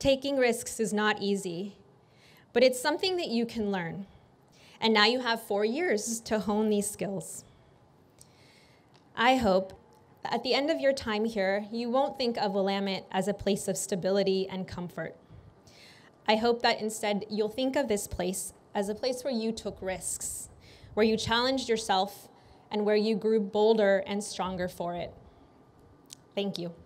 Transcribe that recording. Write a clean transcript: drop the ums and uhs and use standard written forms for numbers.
Taking risks is not easy, but it's something that you can learn. And now you have 4 years to hone these skills. I hope that at the end of your time here, you won't think of Willamette as a place of stability and comfort. I hope that instead you'll think of this place as a place where you took risks, where you challenged yourself, and where you grew bolder and stronger for it. Thank you.